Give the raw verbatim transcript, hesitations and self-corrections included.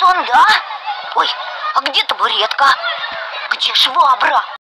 сон, да? Ой, а где табуретка? Где швабра?